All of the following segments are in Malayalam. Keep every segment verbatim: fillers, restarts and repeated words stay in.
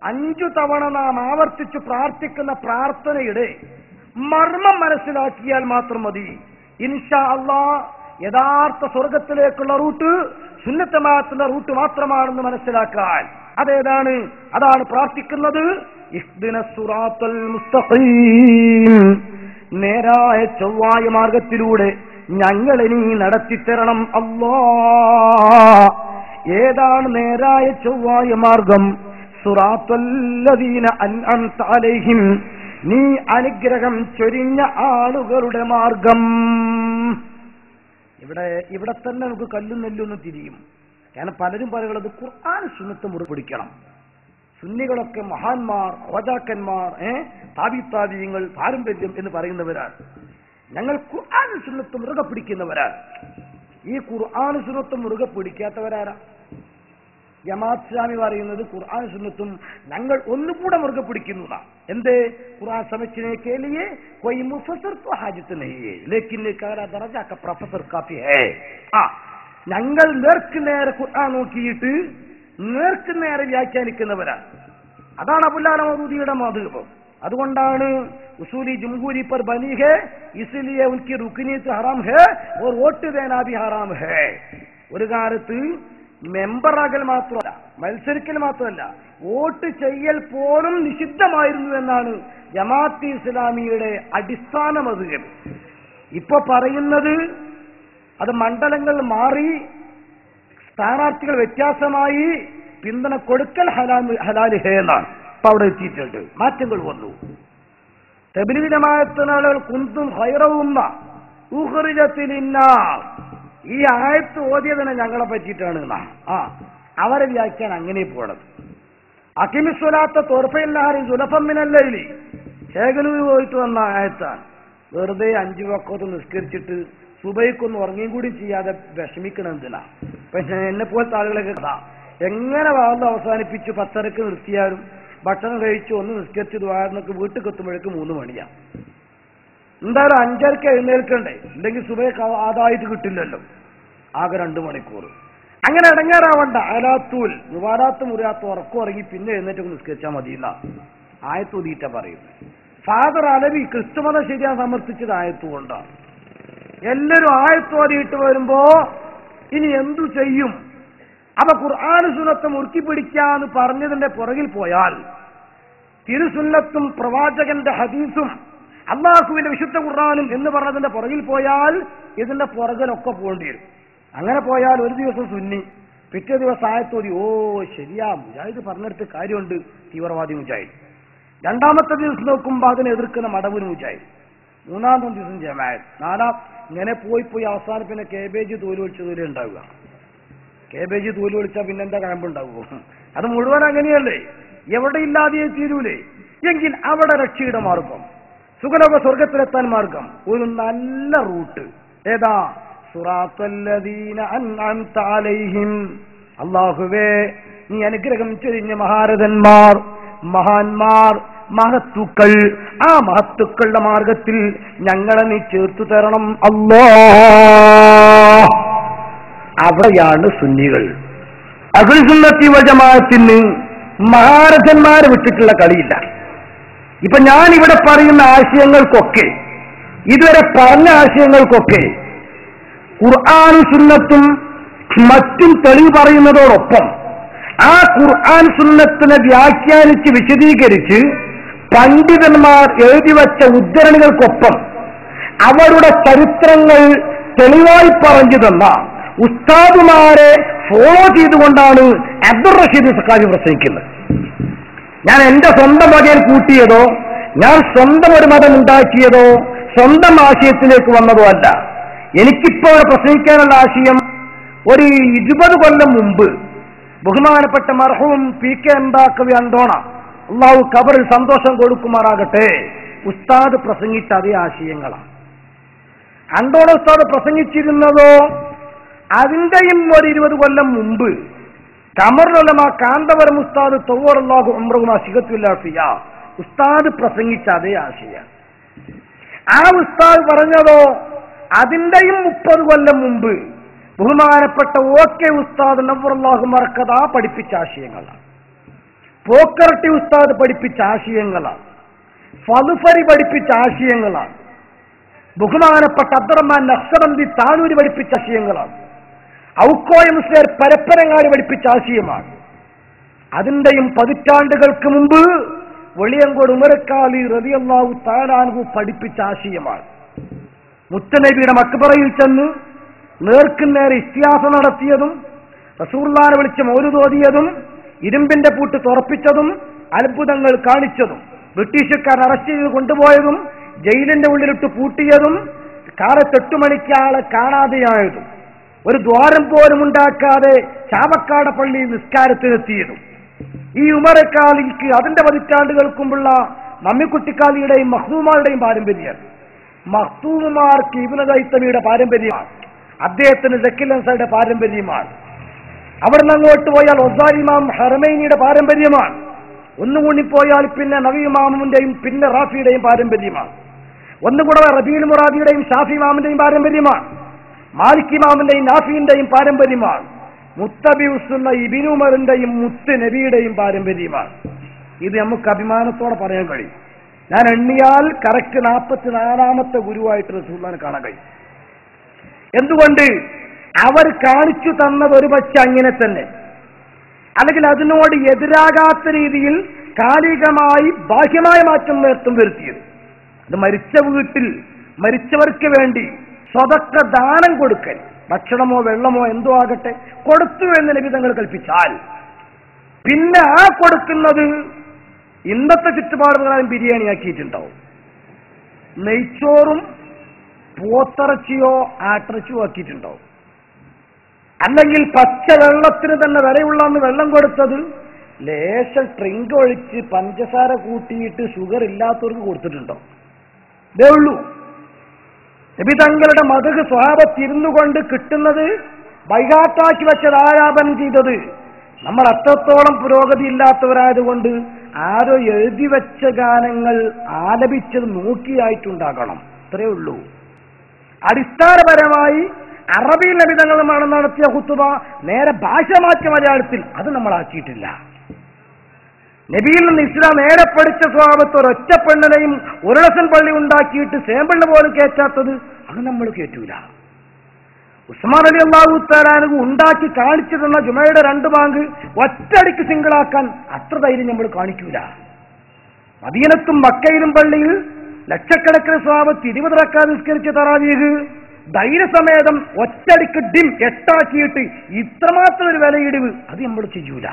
അഞ്ചു തവണ നാം ആവർത്തിച്ചു പ്രാർത്ഥിക്കുന്ന പ്രാർത്ഥനയുടെ മർമ്മം മനസ്സിലാക്കിയാൽ മാത്രം മതി. ഇൻഷാ അല്ലാഹ് യഥാർത്ഥ സ്വർഗത്തിലേക്കുള്ള റൂട്ട് സുന്നത്ത് ജമാഅത്തിന്റെ റൂട്ട് മാത്രമാണെന്ന് മനസ്സിലാക്കാൻ. അതേതാണ്? അതാണ് പ്രാർത്ഥിക്കുന്നത്, ഇഹ്ദിനസ് സിറാത്തൽ മുസ്തഖീം, നേരായ ചൊവ്വായ മാർഗത്തിലൂടെ ഞങ്ങളെ നീ നടത്തിത്തരണം അല്ലാഹ്. ഏതാണ് നേരായ ചൊവ്വായ മാർഗം? സിറാത്തല്ലദീന അൻഅംത അലൈഹിം, നീ അനുഗ്രഹം ചൊരിഞ്ഞ ആളുകളുടെ മാർഗം. ഇവിടെ ഇവിടെ തന്നെ നമുക്ക് കല്ലും നെല്ലൊന്നും തിരിയും. കാരണം പലരും പറയുന്നത് ഖുർആൻ സുന്നത്ത് മുറുകെ പിടിക്കണം. സുന്നികളൊക്കെ മഹാന്മാർ, ഹോജാക്കന്മാർ, ഏഹ് താബി താബിയങ്ങൾ, പാരമ്പര്യം എന്ന് പറയുന്നവരാണ്. ഞങ്ങൾ ഖുർആൻ സുന്നത്ത് മുറുകെ പിടിക്കുന്നവരാണ്. ഈ ഖുർആൻ സുന്നത്ത് മുറുകെ പിടിക്കാത്തവരാരാ? ജമാഅത്ത് ഇസ്ലാമി പറയുന്നത് ഖുർആൻ സുന്നത്തും ഞങ്ങൾ ഒന്നുകൂടെ മുറുകെ പിടിക്കുന്നതാ. എന്തേ? ഖുർആൻ സമझने के लिए कोई मुफस्सिर तो हाजत नहीं है लेकिन काला दर्जा का प्रोफेसर काफी है. ആ ഞങ്ങൾ നേർക്ക് നേരെ ഖുർആൻ നോക്കിയിട്ട് നേർക്ക് നേരെ വ്യാഖ്യാനിക്കുന്നവരാണ്. അതാണ് അബുൽ മൗദൂദിയുടെ മാതൃക. അതുകൊണ്ടാണ് ഉസൂലി ജംഹൂരി पर बनी है इसलिए उनकी रुकनीयत हराम है और वोट देना भी हराम है. ഒരു കാലത്ത് മെമ്പറാകൽ മാത്രമല്ല, മത്സരിക്കൽ മാത്രമല്ല, വോട്ട് ചെയ്യൽ പോലും നിഷിദ്ധമായിരുന്നു എന്നാണ് ജമാഅത്ത് ഇസ്ലാമിയുടെ അടിസ്ഥാന മദ്ഹബ്. ഇപ്പൊ പറയുന്നത് അത് മണ്ഡലങ്ങൾ മാറി, സ്ഥാനാർത്ഥികൾ വ്യത്യാസമായി, പിന്തുണ കൊടുക്കൽ ഹലാൽ ഹലാല് ഹേ എന്നാണ്. ഇപ്പൊ അവിടെ എത്തിയിട്ടുണ്ട്, മാറ്റങ്ങൾ വന്നു. തബ്ലീഗ് ജമാഅത്തിനാളുകൾ കുന്തും ഖൈറ ഉമ്മ ഉഖ്രിജത്തിൽ ഇന്നാസ്, ഈ ആയത്ത് ഓതിയതിനെ ഞങ്ങളെ പറ്റിയിട്ടാണ്. ആ അവരെ വ്യാഖ്യാനം അങ്ങനെ പോണത്. അഖിമിസ്വലാത്ത തോർഫയില്ലാരി സുലഫമ്മിനല്ലി ശേഖനൂർ പോയിട്ട് വന്ന ആയത്താണ്. വെറുതെ അഞ്ചു വക്കത്ത് നിസ്കരിച്ചിട്ട് സുബൈക്കൊന്നും ഉറങ്ങിയും കൂടി ചെയ്യാതെ വിഷമിക്കണം എന്തിനാ? പക്ഷെ എന്നെ പോലത്തെ ആളുകളൊക്കെ കഥ എങ്ങനെ വാർന്ന് അവസാനിപ്പിച്ച് പത്തരക്ക് നിർത്തിയാലും ഭക്ഷണം കഴിച്ചു ഒന്ന് നിസ്കരിച്ചത് വാർന്നൊക്കെ വീട്ടിൽ എത്തുമ്പോഴേക്ക് മൂന്ന് മണിയാണ്. എന്തായാലും അഞ്ചരക്ക് എഴുന്നേൽക്കണ്ടേ, ഇല്ലെങ്കിൽ സുബൈ അതായിട്ട് കിട്ടില്ലല്ലോ, ആകെ രണ്ടു മണിക്കൂർ. അങ്ങനെ ഇടങ്ങേറാവണ്ട. അലാത്തൂൽ മുവാരാത്ത് മുറിയാത്ത ഉറക്കം ഇറങ്ങി പിന്നെ എഴുന്നേറ്റ് നിസ്കരിച്ചാൽ മതി എന്നാ ആയത്തൂതിയിട്ട പറയുന്നത്. ഫാദർ അലവി ക്രിസ്തുമതം ശരിയാ സമർത്ഥിച്ചത് ആയത്തുകൊണ്ടാണ്. എല്ലാവരും ആയത്തോതിയിട്ട് വരുമ്പോ ഇനി എന്തു ചെയ്യും? അപ്പൊ ഖുർആൻ സുന്നത്ത് മുറുക്കി പിടിക്കാന്ന് പറഞ്ഞതിന്റെ പുറകിൽ പോയാൽ, തിരുസുന്നത്തും പ്രവാചകന്റെ ഹദീസും അള്ളാഹുവിന്റെ വിശുദ്ധ ഖുർആനും എന്ന് പറഞ്ഞതിന്റെ പുറകിൽ പോയാൽ ഇതിന്റെ പുറകിലൊക്കെ പോകേണ്ടി വരും. അങ്ങനെ പോയാൽ ഒരു ദിവസം സുന്നി, പിറ്റേ ദിവസം ആയത്തോതി, ഓ ശരിയാ മുജാഹിദ് പറഞ്ഞെടുത്ത് കാര്യമുണ്ട്, തീവ്രവാദി മുജാഹിദ്. രണ്ടാമത്തെ ദിവസം നോക്കുമ്പോൾ അതിനെ എതിർക്കുന്ന മടവൂർ മുജാഹിദ്. മൂന്നാമത്തെ ദിവസം ജമാഅത്ത്. നാലാം ഇങ്ങനെ പോയി പോയി അവസാനം പിന്നെ കേബേജ് തോല് ഒളിച്ചതുപോലെ ഉണ്ടാവുക. കേബേജ് തോല് ഒളിച്ചാൽ പിന്നെ എന്താ കഴമ്പുണ്ടാവുക? അത് മുഴുവൻ അങ്ങനെയല്ലേ, എവിടെ ഇല്ലാതെ തീരൂലേ? എങ്കിൽ അവിടെ രക്ഷയുടെ മാർഗം, സുഖലോക സ്വർഗത്തിലെത്താൻ മാർഗം, ഒരു നല്ല റൂട്ട് ഏതാ? സിറാത്തല്ലദീന അൻഅംത അലൈഹിം, അല്ലാഹുവേ നീ അനുഗ്രഹം ചൊരിഞ്ഞ മഹാരഥന്മാർ, മഹാന്മാർ, മഹത്തുക്കൾ, ആ മഹത്തുക്കളുടെ മാർഗത്തിൽ ഞങ്ങളെ നീ ചേർത്തു തരണം അല്ലാഹ്. അവിടെയാണ് സുന്നികൾ. അഹ്ലുൽ സുന്നത്തി വൽ ജമാഅത്തിന് മഹാരഥന്മാരെ വിട്ടിട്ടുള്ള കളിയില്ല. ഇപ്പൊ ഞാൻ ഇവിടെ പറയുന്ന ആശയങ്ങൾക്കൊക്കെ, ഇതുവരെ പറഞ്ഞ ആശയങ്ങൾക്കൊക്കെ ഖുർആനും സുന്നത്തും മറ്റും തെളിവ് പറയുന്നതോടൊപ്പം ആ ഖുർആൻ സുന്നത്തിനെ വ്യാഖ്യാനിച്ച് വിശദീകരിച്ച് പണ്ഡിതന്മാർ എഴുതി വച്ച ഉദ്ധരണികൾക്കൊപ്പം അവരുടെ ചരിത്രങ്ങൾ തെളിവായി പറഞ്ഞു തന്ന ഉസ്താദുമാരെ ഫോളോ ചെയ്തുകൊണ്ടാണ് അബ്ദുർ റഷീദ് സഖാഫി പ്രസംഗിക്കുന്നത്. ഞാൻ എന്റെ സ്വന്തം വകയിൽ കൂട്ടിയതോ, ഞാൻ സ്വന്തം ഒരു മതം ഉണ്ടാക്കിയതോ, സ്വന്തം ആശയത്തിലേക്ക് വന്നതോ അല്ല. എനിക്കിപ്പോൾ പ്രസംഗിക്കാനുള്ള ആശയം ഒരു ഇരുപത് കൊല്ലം മുമ്പ് ബഹുമാനപ്പെട്ട മർഹൂം പി കെ എംബാക്കവി അണ്ടോണ, അള്ളാഹു ഖബറിൽ സന്തോഷം കൊടുക്കുമാറാകട്ടെ, ഉസ്താദ് പ്രസംഗിച്ച അതേ ആശയങ്ങളാണ്. അണ്ടോണ ഉസ്താദ് പ്രസംഗിച്ചിരുന്നതോ അതിന്റെയും ഒരു ഇരുപത് കൊല്ലം മുമ്പ് കമറുലമ കാന്തപുരം ഉസ്താദ് തവ്വറല്ലാഹു ഉംറഹുമാ സിഗത്തുല്ലാഫിയ ഉസ്താദ് പ്രസംഗിച്ച അതേ ആശയം. ആ ഉസ്താദ് പറഞ്ഞതോ അതിന്റെയും മുപ്പത് കൊല്ലം മുമ്പ് ബഹുമാനപ്പെട്ട ഓ കെ ഉസ്താദ് നവ്വറല്ലാഹു മർക്കദ പഠിപ്പിച്ച ആശയങ്ങളാണ്. പോക്കർട്ടി ഉസ്താദ് പഠിപ്പിച്ച ആശയങ്ങളാണ്, ഫലുഫരി പഠിപ്പിച്ച ആശയങ്ങളാണ്, ബഹുമാനപ്പെട്ട അബ്ദുറഹ്മാൻ നഖ്ശബന്ദി താനൂരി പഠിപ്പിച്ച ആശയങ്ങളാണ്, ഔക്കോയ മുസ്ലിയാർ പരപ്പരങ്ങാടി പഠിപ്പിച്ച ആശയമാണ്. അതിന്റെയും പതിറ്റാണ്ടുകൾക്ക് മുമ്പ് വെളിയങ്കോട് ഉമറക്കാലി റളിയല്ലാഹു തആല അൻഹു പഠിപ്പിച്ച ആശയമാണ്. മുത്തനബിയുടെ മക്ബറയിൽ ചെന്ന് നേർക്കുനേരെ ഇസ്തിയാസ നടത്തിയതും റസൂലുള്ളാഹിനെ വിളിച്ച് മൗലിദ് ഓതിയതും ഇരുമ്പിന്റെ പൂട്ട് തുറപ്പിച്ചതും അത്ഭുതങ്ങൾ കാണിച്ചതും ബ്രിട്ടീഷുകാർ അറസ്റ്റ് ചെയ്ത് കൊണ്ടുപോയതും ജയിലിന്റെ ഉള്ളിലിട്ട് പൂട്ടിയതും കാലത്ത് എട്ടു മണിക്ക് ആളെ കാണാതെയായതും ഒരു ദ്വാരം പോലും ഉണ്ടാക്കാതെ ചാവക്കാട് പള്ളി നിസ്കാരത്തിനെത്തിയതും ഈ ഉമറക്കാലിക്ക് അതിന്റെ പതിറ്റാണ്ടുകൾക്ക് മുമ്പുള്ള മമ്മിക്കുട്ടിക്കാലിയുടെയും മഖ്ദൂമാരുടെയും പാരമ്പര്യമാണ്. മഖ്ദൂമാർക്ക് ഇബ്നു ഹൈതമിയുടെ പാരമ്പര്യമാണ്, അദ്ദേഹത്തിന് സക്കീൽ അൻസാരിയുടെ പാരമ്പര്യമാണ്. അവിടുന്ന് അങ്ങോട്ട് പോയാൽ ഒസാരി ഇമാം ഹറമൈനിയുടെ പാരമ്പര്യമാണ്. ഒന്നുകൂടി പോയാൽ പിന്നെ നബി ഇമാമിന്റെയും പിന്നെ റാഫിയുടെയും പാരമ്പര്യമാണ്. ഒന്നുകൂടെ റബീഉൽ മുറാദിയുടെയും ഷാഫി ഇമാമിന്റെയും പാരമ്പര്യമാണ്. മാലിക് ഇമാമിന്റെയും നാഫിന്റെയും പാരമ്പര്യമാണ്. മുത്തബിഉസുന്ന ഇബ്നു ഉമറിന്റെയും മുത്ത് നബിയുടെയും പാരമ്പര്യമാണ്. ഇത് നമുക്ക് അഭിമാനത്തോടെ പറയാൻ കഴിയും. ഞാൻ എണ്ണിയാൽ കറക്റ്റ് നാൽപ്പത്തി നാലാമത്തെ ഗുരുവായിട്ട് റസൂലുള്ളാഹിനെ കാണാൻ കഴിയും. എന്തുകൊണ്ട്? അവർ കാണിച്ചു തന്നത് ഒരു പക്ഷെ അങ്ങനെ തന്നെ, അല്ലെങ്കിൽ അതിനോട് എതിരാകാത്ത രീതിയിൽ കാലികമായി ബാഹ്യമായ മാറ്റം നേർത്തും വരുത്തിയത്. അത് മരിച്ച വീട്ടിൽ മരിച്ചവർക്ക് വേണ്ടി സ്വതക്ക ദാനം കൊടുക്കൽ, ഭക്ഷണമോ വെള്ളമോ എന്തോ ആകട്ടെ കൊടുത്തു എന്ന് നബി തങ്ങൾ കൽപ്പിച്ചാൽ പിന്നെ ആ കൊടുക്കുന്നത് ഇന്നത്തെ ചുറ്റുപാട് പ്രകാരം ബിരിയാണി ആക്കിയിട്ടുണ്ടാവും, നെയ്ച്ചോറും പോത്തിറച്ചിയോ ആട്ടിറച്ചിയോ ആക്കിയിട്ടുണ്ടാവും. അല്ലെങ്കിൽ പച്ച വെള്ളത്തിന് തന്നെ വിലയുള്ളന്ന് വെള്ളം കൊടുത്തത് ലേശം ഡ്രിങ്ക് ഒഴിച്ച് പഞ്ചസാര കൂട്ടിയിട്ട് ഷുഗർ ഇല്ലാത്തവർക്ക് കൊടുത്തിട്ടുണ്ടോ? ഇതേ ഉള്ളൂ. നബി തങ്ങളുടെ മദഹ് സ്വഹാബത്തിരുന്നു കൊണ്ട് കിട്ടുന്നത് ബൈഹാട്ടാക്കി വെച്ചത് ആലാപനം ചെയ്തത് നമ്മൾ അത്രത്തോളം പുരോഗതി ഇല്ലാത്തവരായതുകൊണ്ട് ആരോ എഴുതി വെച്ച ഗാനങ്ങൾ ആലപിച്ചത് നോക്കിയായിട്ടുണ്ടാകണം. ഇത്രയേ ഉള്ളൂ. അടിസ്ഥാനപരമായി അറബി നബിതങ്ങളുമാണ് നടത്തിയ ഖുതുബ നേരെ ഭാഷ മാറ്റിയ മലയാളത്തിൽ അത് നമ്മൾ ആക്കിയിട്ടില്ല. നബിയിൽ നിന്ന് ഇസ്ലാം നേരെ പഠിച്ച സ്വഭാവത്ത് ഒരൊറ്റ പെണ്ണിനെയും ഒരു ഡസൻ പള്ളി ഉണ്ടാക്കിയിട്ട് സേമ്പിളിന് പോലും കയറ്റാത്തത് അത് നമ്മൾ കേറ്റൂല. ഉസ്മാൻ അലി അള്ളാഹു തആല ഉണ്ടാക്കി കാണിച്ചു തന്ന ജുമയുടെ രണ്ട് ബാങ്ക് ഒറ്റയടിക്ക് സിംഗിളാക്കാൻ അത്ര ധൈര്യം നമ്മൾ കാണിക്കൂല. മദീനത്തും മക്കയിലും പള്ളിയിൽ ലക്ഷക്കണക്കിന് സ്വഭാവത്ത് ഇരുപത് റക്അത്ത് നിസ്കരിച്ച തറാവീഹ് ധൈര്യസമേതം ഒറ്റടിക്ക് ഡിം എട്ടാക്കിയിട്ട് ഇത്രമാത്രം ഒരു വിലയിടിവ് അത് നമ്മൾ ചെയ്യൂല.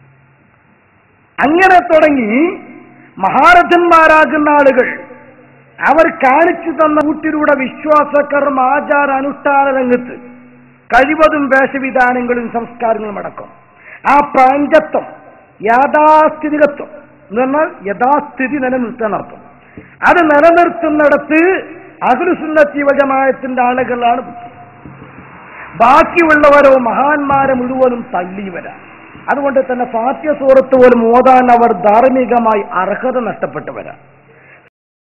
അങ്ങനെ തുടങ്ങി മഹാരഥന്മാരാകുന്ന ആളുകൾ അവർ കാണിച്ചു തന്ന കൂട്ടിലൂടെ വിശ്വാസക്കർമ്മ ആചാര അനുഷ്ഠാന രംഗത്ത് കഴിവതും വേഷവിധാനങ്ങളും സംസ്കാരങ്ങളും അടക്കം ആ പ്രാഞ്ചത്വം യാഥാസ്ഥിതികത്വം എന്ന് പറഞ്ഞാൽ യഥാസ്ഥിതി നിലനിർത്താൻ അർത്ഥം. അത് നിലനിർത്തുന്നിടത്ത് അഹ്ലുസുന്നത്തി വൽ ജമാഅത്തിന്റെ ആളുകളാണ്. ബാക്കിയുള്ളവരോ മഹാന്മാരെ മുഴുവനും തള്ളിവരാം. അതുകൊണ്ട് തന്നെ ഫാത്തിഹ സൂറത്ത് പോലും ഓതാൻ അവർ ധാർമ്മികമായി അർഹത നഷ്ടപ്പെട്ടു വരാം.